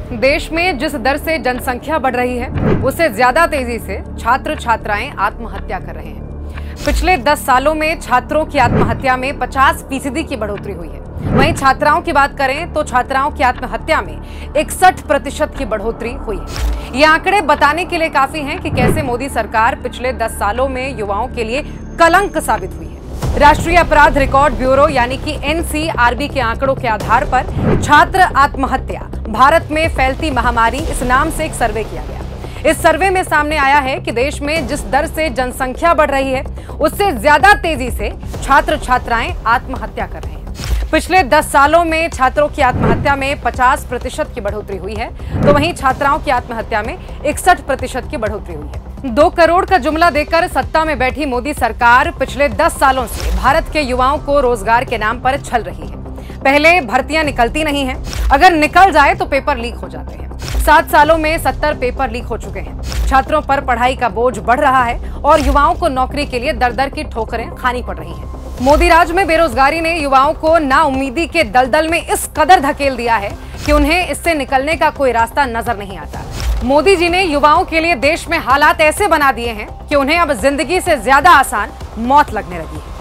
देश में जिस दर से जनसंख्या बढ़ रही है, उससे ज्यादा तेजी से छात्र छात्राएं आत्महत्या कर रहे हैं। पिछले 10 सालों में छात्रों की आत्महत्या में 50% की बढ़ोतरी हुई है। वहीं छात्राओं की बात करें तो छात्राओं की आत्महत्या में 61% की बढ़ोतरी हुई है। ये आंकड़े बताने के लिए काफी हैं कि कैसे मोदी सरकार पिछले 10 सालों में युवाओं के लिए कलंक साबित हुई है। राष्ट्रीय अपराध रिकॉर्ड ब्यूरो यानी कि NCRB के आंकड़ों के आधार पर छात्र आत्महत्या भारत में फैलती महामारी इस नाम से एक सर्वे किया गया। इस सर्वे में सामने आया है कि देश में जिस दर से जनसंख्या बढ़ रही है, उससे ज्यादा तेजी से छात्र छात्राएं आत्महत्या कर रहे हैं। पिछले 10 सालों में छात्रों की आत्महत्या में 50% की बढ़ोतरी हुई है, तो वहीं छात्राओं की आत्महत्या में 61% की बढ़ोतरी हुई है। 2 करोड़ का जुमला देकर सत्ता में बैठी मोदी सरकार पिछले 10 सालों से भारत के युवाओं को रोजगार के नाम पर छल रही है। पहले भर्तियां निकलती नहीं हैं, अगर निकल जाए तो पेपर लीक हो जाते हैं। 7 सालों में 70 पेपर लीक हो चुके हैं। छात्रों पर पढ़ाई का बोझ बढ़ रहा है और युवाओं को नौकरी के लिए दर-दर की ठोकरें खानी पड़ रही हैं। मोदी राज में बेरोजगारी ने युवाओं को नाउम्मीदी के दलदल में इस कदर धकेल दिया है कि उन्हें इससे निकलने का कोई रास्ता नजर नहीं आता। मोदी जी ने युवाओं के लिए देश में हालात ऐसे बना दिए हैं कि उन्हें अब जिंदगी से ज्यादा आसान मौत लगने लगी है।